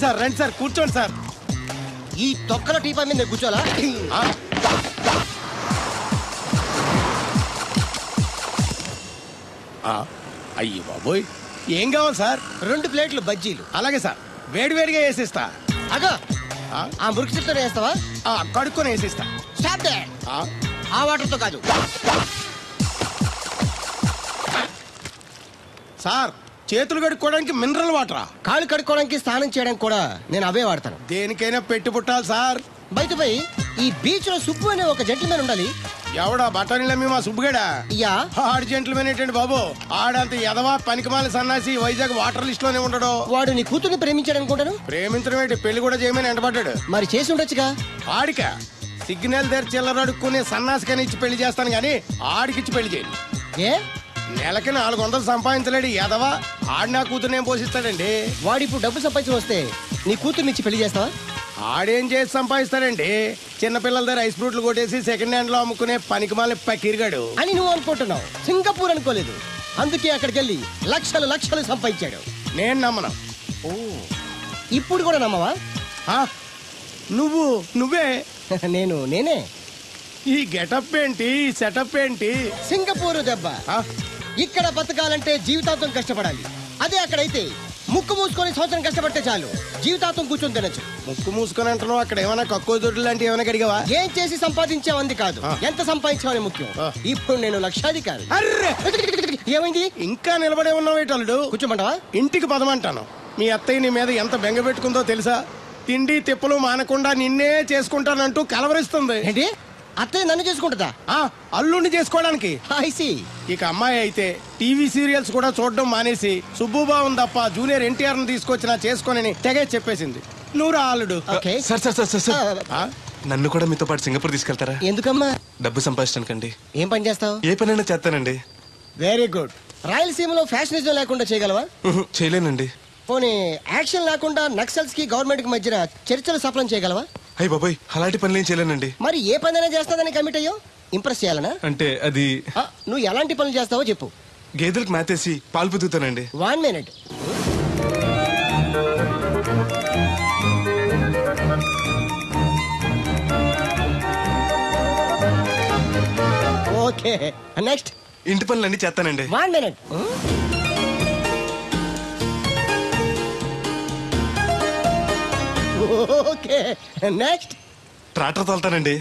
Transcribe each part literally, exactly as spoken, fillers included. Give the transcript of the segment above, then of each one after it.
Sir రండి sir కూర్చోండి sir. ఈ తొక్కల టీపా మీద కూర్చోాలా? అయ్యి బాబోయ్, ఏం కావాలి సార్? రెండు ప్లేట్లు బజ్జీలు. అలాగే సార్, వేడి వేడిగా వేసిస్తా. అగా ఆ మురికి చెప్తా వేస్తావా? కడుక్కొని వేసిస్తా. Stop they. ఆ వాటర్తో కాదు సార్, చేతులు కడుక్కోవడానికి మినరల్ వాటరా? కాళ్ళు కడుక్కోవడానికి స్నానం చేయడానికి కూడా నేను అవే వాడతాను. దేనికైనా పెట్టి పుట్టాలి సార్. బయట పోయి ఈ బీచ్ లో సుబ్బు అనే ఒక జెంటిల్మెన్ ఉండాలి. ఎవడా బఠానీల మీ మా సుబ్బుగడా? యా. ఆడు జెంటిల్మెన్ ఏంటండి బాబు? ఆడంత ఎదవా పనికిమాల సన్నాసి వైజాగ్ వాటర్ లిస్ట్ లోనే ఉండడు. వాడు నీ కూతుర్ని ప్రేమించాడు అనుకుంటాను. ప్రేమించడం ఏంటి, పెళ్లి కూడా చేయమని ఎంటబడ్డాడు. మరి చేసి ఉండొచ్చుగా. ఆడిక సిగ్నల్ దగ్గర చిల్లర అడుక్కునే సన్నాసికని ఇచ్చి పెళ్లి చేస్తాను గానీ ఆడికిచ్చి పెళ్లి చేయను. ఏ నెలకి నాలుగు వందలు సంపాదించలేడు ఎదవా. ఆడి నా కూతురు ఏం పోషిస్తాడండి? వాడు ఇప్పుడు డబ్బు సంపాదించి వస్తే నీ కూతుర్ని ఇచ్చి పెళ్లి చేస్తావా? ఆడేం చేసి సంపాదిస్తాడండి? చిన్నపిల్లల దగ్గర ఐస్ ఫ్రూట్లు కొట్టేసి సెకండ్ హ్యాండ్ లో అమ్ముకునే పనికిమాల పకీర్గాడు అని నువ్వు అనుకుంటున్నావు. సింగపూర్ అనుకోలేదు, అందుకే అక్కడికి వెళ్ళి లక్షలు లక్షలు సంపాదించాడు. నేను నమ్మను. ఓ, ఇప్పుడు కూడా నమ్మవా? నువ్వు నువ్వే నేను నేనే. ఈ గెటప్ ఏంటి, ఈ సెటప్ ఏంటి? సింగపూర్ దెబ్బ. ఇక్కడ బతకాలంటే జీవితాంతం కష్టపడాలి. అదే అక్కడైతే ముక్కు మూసుకొని సంవత్సరం కష్టపడితే చాలు, జీవితాంతం కూర్చొని తినచ్చు. ముక్కు మూసుకొని అంటున్నావు, అక్కడ ఏమైనా కక్కువ దొడ్డు లాంటి ఏమైనా కడిగావా? ఏం చేసి సంపాదించావంది కాదు, ఎంత సంపాదించావని ముఖ్యం. ఇప్పుడు నేను లక్షాధికారి. ఏమైంది? ఇంకా నిలబడే ఉన్నావు ఏటల్లుడు? కూర్చోమంటావా? ఇంటికి పదమంటాను. మీ అత్తయ్య నీ మీద ఎంత బెంగ పెట్టుకుందో తెలుసా? తిండి తిప్పలు మానకుండా నిన్నే చేసుకుంటానంటూ కలవరిస్తుంది. ఏంటి? అత్తయ్య నన్ను చేసుకుంటుందా? అల్లుడిని చేసుకోవడానికి. ఇక అమ్మాయి అయితే టీవీ సీరియల్స్ కూడా చూడడం మానేసి సుబ్బుబాబు తప్ప జూనియర్ ఎన్టీఆర్ ని తీసుకొచ్చిన చేసుకోనని తెగే చెప్పేసింది. నువ్వు రా అల్లుడు. సార్ సార్ సార్ సార్ నన్ను కూడా మీతో పాటు సింగపూర్ తీసుకెళ్తారా? ఎందుకమ్మా? డబ్బు సంపాదించడానికండి. ఏం పని చేస్తావు? ఏ పనైనా చేస్తానండి. Very good. రాయలసీమలో ఫ్యాషనిజం లేకుండా చేయగలవా? చేయలేనండి. పోనీ యాక్షన్ లేకుండా నక్సల్స్ కి గవర్నమెంట్ కి మధ్యన చర్చలు సఫలం చేయగలవా? అయ్యి బాబాయ్, అలాంటి పనులు ఏం చేయలేనండి. మరి ఏ పనైనా చేస్తాదని కమిట్ అయ్యో? ఇంప్రెస్ చేయాలనా? అంటే అది నువ్వు ఎలాంటి పనులు చేస్తావో చెప్పు. గేదెలకు మేతేసి పాలు పుదుగుతానండి. One minute. Okay, next. ఇంటి పనులు అన్ని చేస్తానండి. One minute. Okay, next. Tractor తోలుతానండి.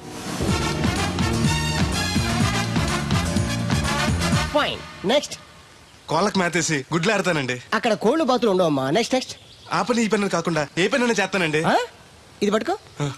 Fine, next. కోళ్ళకు మేతేసి గుడ్లు ఆడతానండి. అక్కడ కోళ్ళు బాతులు ఉండవమ్మా. Next next. ఆ పని ఈ పని కాకుండా ఏ పని చేస్తానండి. ఇది పట్టుకో.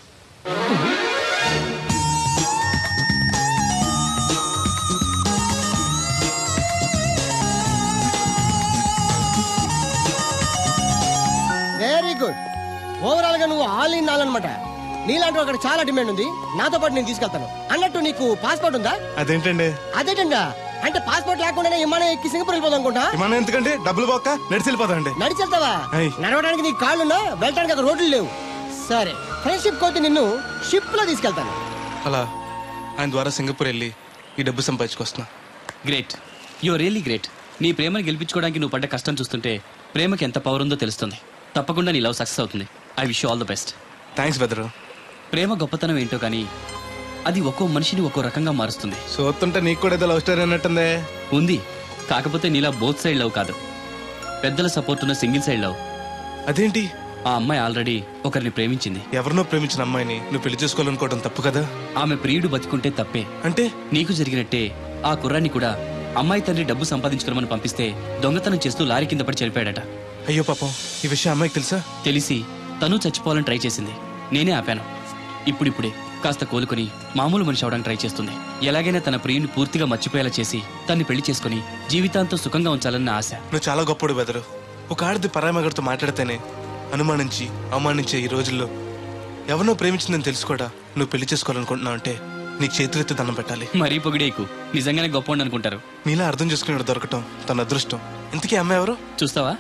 Very good. ఓవరాల్ గా నువ్వు ఆల్ ఇన్ ఆల్ అనమాట. నీలాంటి అక్కడ చాలా డిమాండ్ ఉంది. నాతో పాటు నేను తీసుకెళ్తాను. అన్నట్టు నీకు పాస్పోర్ట్ ఉందా? అదేంటండి? అదేంటండా అంటే పాస్పోర్ట్ లేకుండానే విమానం ఎక్కి సింగపూర్ వెళ్ళిపోదాం అనుకుంటా. విమానం ఎందుకంటే డబ్బులు పోక నడిచి వెళ్ళిపోతాండి. నడిచి వెళ్తావా? నడవడానికి నీకు కాళ్ళున్నా, వెళ్ళడానికి అక్కడ రోడ్లు లేవు. సరే, ఫ్రెండ్షిప్ కోతి నిన్ను షిప్ లో తీసుకెళ్తాను. అలా ఆయన ద్వారా సింగపూర్ వెళ్ళి ఈ డబ్బు సంపాదించుకొస్తున్నా. Great, you are really great. నీ ప్రేమను గెలిపించుకోవడానికి నువ్వు పడ్డ కష్టం చూస్తుంటే ప్రేమకి ఎంత పవర్ ఉందో తెలుస్తుంది. తప్పకుండా నీ లవ్ సక్సెస్ అవుతుంది. I wish you all the best. Thanks బెదరు. ప్రేమ గొప్పతనం ఏంటో కానీ అది ఒక్కో మనిషిని ఒక్కో రకంగా మారుస్తుంది. చూస్తుంటే నీకు కూడా ఏదో లవ్ స్టోరీ అన్నట్టుందే. ఉంది, కాకపోతే నీలా బోత్ సైడ్ లవ్ కాదు, పెద్దల సపోర్ట్ ఉన్న సింగిల్ సైడ్ లవ్. అదేంటి? ఆ అమ్మాయి ఆల్రెడీ ఒకరిని ప్రేమించింది. ఎవరినో ప్రేమించిన అమ్మాయిని నువ్వు పెళ్లి చేసుకోవాలనుకోవడం తప్పు కదా? ఆమె ప్రియుడు బతికుంటే తప్పే. అంటే నీకు జరిగినట్టే ఆ కుర్రాన్ని కూడా అమ్మాయి తండ్రి డబ్బు సంపాదించుకోమని పంపిస్తే దొంగతనం చేస్తూ లారీ కింద పడి చనిపోయాడట. అయ్యో పాపం, ఈ విషయం అమ్మాయికి తెలుసా? తెలిసి తను చచ్చిపోవాలని ట్రై చేసింది. నేనే ఆపాను. ఇప్పుడిప్పుడే కాస్త కోలుకొని మామూలు మనిషి అవడానికి ట్రై చేస్తుంది. ఎలాగైనా తన ప్రియుని పూర్తిగా మర్చిపోయేలా చేసి తన్ని పెళ్లి చేసుకుని జీవితాంతం సుఖంగా ఉంచాలన్న ఆశ. నువ్వు చాలా గొప్పడు బెదరు. ఒక ఆడది పరామగడితో మాట్లాడితేనే అనుమానించి అవమానించే ఈ రోజుల్లో ఎవరినో ప్రేమించిందని తెలుసుకోడా నువ్వు పెళ్లి చేసుకోవాలనుకుంటున్నావు అంటే నీకు చేతులెత్తి దండం పెట్టాలి. మరీ పొగిడేకు, నిజంగానే గొప్ప అనుకుంటారు. నీలా అర్థం చేసుకునే దొరకటం తన అదృష్టం. ఇంతకీ అమ్మాయి ఎవరు చూస్తావా?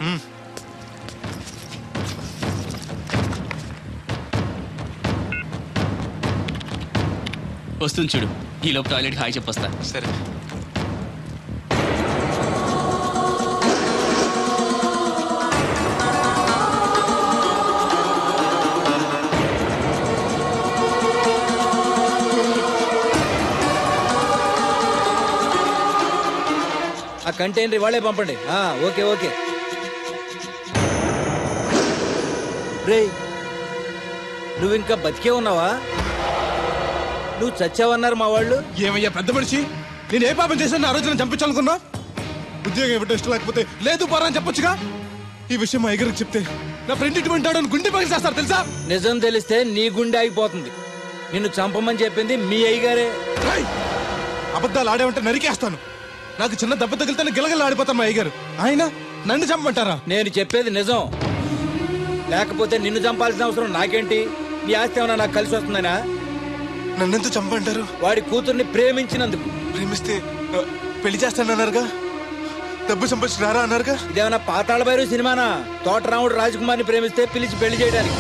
వస్తుంది చూడు. ఈ లోపు టాయిలెట్ హాయ్ చెప్పొస్తా. సరే. కంటైనర్ వాళ్ళే పంపండి. ఆ, ఓకే ఓకే. రేయ్, నువ్వు ఇంకా బతికే ఉన్నావా? నువ్వు చచ్చావన్నారు మా వాళ్ళు. ఏమయ్యా పెద్ద మనిషి, నేను ఏ పాపం చేశాను ఆ రోజు నేను చంపించాలనుకున్నా? ఉద్యోగం ఇవ్వటం ఇష్టం లేకపోతే లేదు పరా అని చెప్పొచ్చుగా. ఈ విషయం మా ఎగరికి చెప్తే నా ఫ్రెండ్ ఇటువంటి వాడు గుండె పగిలి చేస్తారు తెలుసా? నిజం తెలిస్తే నీ గుండె ఆగిపోతుంది. నిన్ను చంపమని చెప్పింది మీ అయ్యగారే. రేయ్, అబద్ధాలు ఆడేమంటే నరికేస్తాను. నాకు చిన్న దెబ్బ తగిలితే గిలగల ఆడిపోతాను మా అయ్యగారు. ఆయన నన్ను చంపమంటారా? నేను చెప్పేది నిజం. లేకపోతే నిన్ను చంపాల్సిన అవసరం నాకేంటి? నీ ఆస్తి ఏమన్నా నాకు కలిసి వస్తుందనా? నన్నెంత చంపంటారు? వాడి కూతుర్ని ప్రేమించినందుకు. ప్రేమిస్తే ఆ, పెళ్లి చేస్తానన్నారుగా, డబ్బు సంపాదించి రారా అన్నారుగా. ఇదేమన్నా పాతాళ భైరవ సినిమానా? తోటరాముడు రాజకుమార్ని ప్రేమిస్తే పిలిచి పెళ్లి చేయడానికి.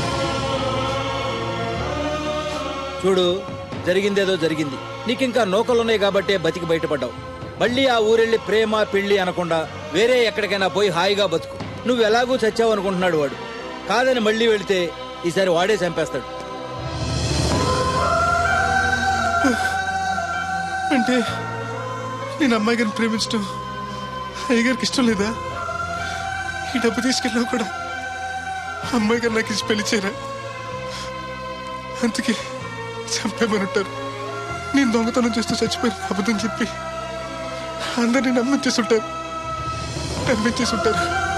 చూడు, జరిగిందేదో జరిగింది. నీకింకా నౌకలున్నాయి కాబట్టే బతికి బయటపడ్డావు. మళ్ళీ ఆ ఊరెళ్ళి ప్రేమ పెళ్లి అనకుండా వేరే ఎక్కడికైనా పోయి హాయిగా బతుకు. నువ్వు ఎలాగూ చచ్చావు అనుకుంటున్నాడు వాడు. కాదని మళ్ళీ వెళితే ఈసారి వాడే చంపేస్తాడు. అంటే నేను అమ్మాయి గారిని ప్రేమించడం అయ్యగారికి ఇష్టం లేదా? ఈ డబ్బు తీసుకెళ్ళినా కూడా అమ్మాయి గారు నాకు ఇచ్చి పెళ్లి చేయరా? అందుకే చంపేమని ఉంటారు. నేను దొంగతనం చేస్తూ చచ్చిపోయాను అబద్ధం చెప్పి అందరినీ నమ్మించేస్తుంటారు నమ్మించేస్తుంటారు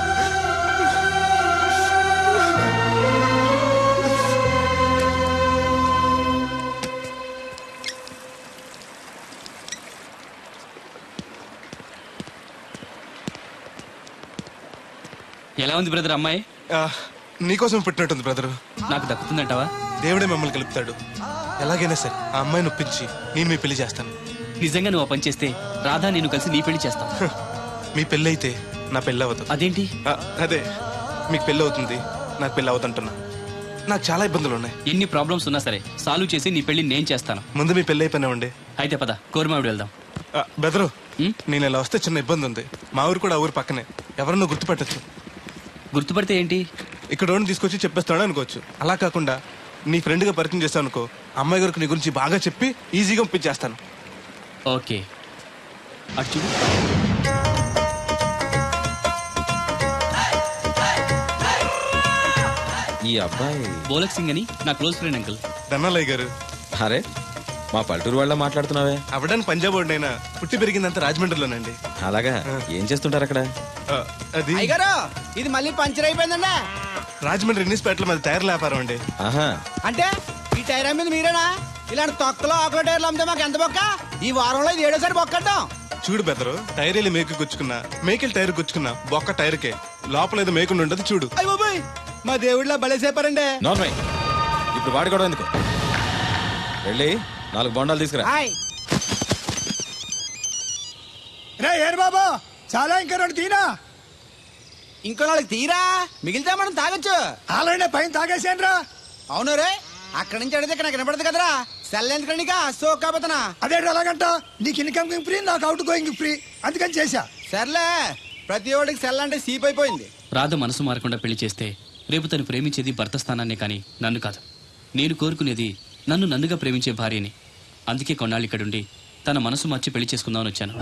ఎలా ఉంది బ్రదర్ అమ్మాయి? నీకోసం పెట్టినట్టుంది బ్రదరు. నాకు దక్కుతుందంటావా? దేవుడే మిమ్మల్ని కలుపుతాడు. ఎలాగైనా సరే ఆ అమ్మాయిని ఒప్పించి నేను మీ పెళ్లి చేస్తాను. నిజంగా నువ్వు ఆ పని చేస్తే రాధా నేను కలిసి నీ పెళ్లి చేస్తాం. మీ పెళ్ళి అయితే నా పెళ్ళి అవ్వదు. అదేంటి? ఆ, అదే మీకు పెళ్ళి అవుతుంది, నాకు పెళ్ళి అవుతుంటున్నా. నాకు చాలా ఇబ్బందులు ఉన్నాయి. ఎన్ని ప్రాబ్లమ్స్ ఉన్నా సరే సాల్వ్ చేసి నీ పెళ్లి నేను చేస్తాను. ముందు మీ పెళ్ళి అయిపోయినా ఉండే. అయితే పద కోరమావిడి వెళ్దాం. బెదరు, ఉమ్? నేను ఇలా వస్తే చిన్న ఇబ్బంది ఉంది. మా ఊరు కూడా ఆ ఊరు పక్కనే, ఎవరన్నా గుర్తుపెట్టచ్చు. గుర్తుపడితే ఏంటి? ఇక్కడ ఓన్ తీసుకొచ్చి చెప్పేస్తాడు అనుకోవచ్చు. అలా కాకుండా నీ ఫ్రెండ్గా పరిచయం చేస్తాను అనుకో, అమ్మాయి గారికి నీ గురించి బాగా చెప్పి ఈజీగా పంపించేస్తాను. ఓకే, అటు చూడు. ఈ అబ్బాయి బోలక్ సింగ్ అని నా క్లోజ్ ఫ్రెండ్ అంకుల్. ధనాలయ్య గారు. అరే, మా పల్లెటూరు వాళ్ళ మాట్లాడుతున్నావే? అవడానికి పంజాబ్ వాడినైనా పుట్టి పెరిగిందంతా రాజమండ్రిలోనండి. అలాగా? ఏం చేస్తుంటారు అక్కడ? ఆ, అది అయ్యగారు, ఇది మళ్ళీ పంచర్ అయిపోయిందండి. రాజమండ్రి ఇన్నిస్పేటలో మాది టైర్ల వ్యాపారం అండి. ఆహా, అంటే ఈ టైర్ మీద మీరేనా? ఇలాంటి తొక్కలో ఆకుల టైర్లు అమ్మితే మాకు ఎంత బొక్క? ఈ వారంలో ఇది ఏడోసారి బొక్కడ్డాం. చూడు బెదరు, టైర్ వెళ్ళి మేకు గుచ్చుకున్నా, మేకెళ్ళి టైర్ గుచ్చుకున్నా బొక్క టైర్కే, లోపల ఏదో మేకుండా ఉండదు చూడు. అయ్య బాబాయ్, మా దేవుడిలా బలే సేపారండి. నార్మల్. ఇప్పుడు వాడుకోవడం ఎందుకు? వెళ్ళి నాలుగు బొండాలు తీసుకురా. హాయ్ రే ఏరు బాబా, చాలా ఇంకా రెండు తీనా. ఇంకో నాలుగు తీరా, మిగిలితే మనం తాగొచ్చు. ఆల్రెడీ పైన తాగేసాను రా. అవును రే, అక్కడి నుంచి అడిగితే ఇక్కడ నాకు వినపడదు కదరా. సెల్ ఎందుకండి సో కాబోతున్నా. అదే అలాగంట, నీకు ఇన్కమ్ ఫ్రీ, నాకు అవుట్ గోయింగ్ ఫ్రీ, అందుకని చేశా. సర్లే, ప్రతి ఒడికి సెల్ అంటే సీప్ అయిపోయింది. రాధ మనసు మారకుండా పెళ్లి చేస్తే రేపు తను ప్రేమించేది భర్త స్థానాన్నే కానీ నన్ను కాదు. నేను కోరుకునేది నన్ను నన్నుగా ప్రేమించే భార్యని. అందుకే కొన్నాళ్ళు ఇక్కడుండి తన మనసు మార్చి పెళ్లి చేసుకుందామని వచ్చాను.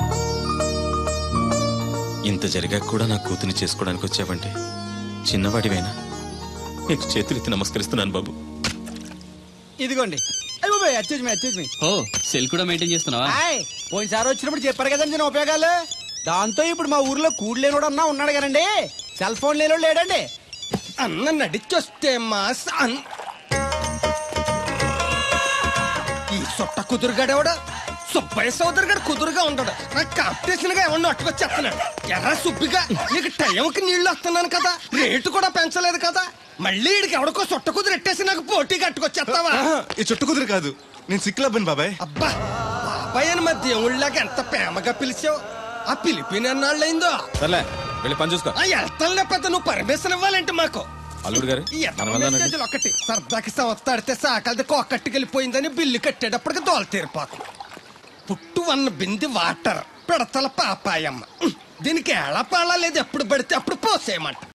ఇంత జరిగాక కూడా నా కూతుని చేసుకోవడానికి వచ్చావంటే చిన్నవాడివైనా నీకు చేతులెత్తి నమస్కరిస్తున్నాను బాబు. ఇదిగోండి. అయ్య బాబాయ్, అచ్చేజ్ మీ అచ్చేజ్ మీ. ఓ, సెల్ కూడా మెయింటైన్ చేస్తున్నావా? హాయ్, పోయినసారి వచ్చినప్పుడు చెప్పారు కదండి నేను ఉపయోగాలు. దాంతో ఇప్పుడు మా ఊర్లో కూడు లేనోడు అన్నా ఉన్నాడు కదండి, సెల్ ఫోన్ లేనోడు లేడండి. అన్న నడిచొస్తే మాస్ అన్ ఈ సొట్ట కుదురుగాడేవాడు సుబ్బయ్య సోదరు గారు కుదురుగా ఉంటాడు. నాకు కాంపిటీషన్ గా ఎవరిని అట్టుకొచ్చేస్తున్నాడు. ఎర్ర సుబ్బిగా నీకు టైంకి నీళ్లు వస్తున్నాను కదా, రేటు కూడా పెంచలేదు కదా, మళ్ళీ ఇడికి ఎవడికో సొట్ట కుదురు ఎట్టేసి నాకు పోటీ కట్టుకొచ్చేస్తావా? ఆహా, ఈ చుట్టు కుదురు కాదు, నేను సిక్కులబ్బాను బాబాయ్. అబ్బా, బాబాయ్ అని మా దేవుళ్ళకి ఎంత ప్రేమగా పిలిచావు. ఆ పిలిపిన ఎన్నాళ్ళైందో. సర్లే, వెళ్ళి పని చూసుకో. ఆ వెళ్తాను పెద్ద, నువ్వు పర్మిషన్ ఇవ్వాలంటే మాకు. అల్లుడు గారు, ఈ మన వల్ల నండి. మెసేజ్లు ఒకటి సరదాకి సంస్థాడితే సాకలది కోకట్టుకెళ్ళిపోయిందని బిల్లు కట్టేటప్పటికి దోల తీరిపోతుంది. పుట్టు వన్న బింది వాటర్ పెడతల పాపాయమ్మ. దీనికి ఎలా పాలా లేదు, ఎప్పుడు పడితే అప్పుడు పోసేయమంట.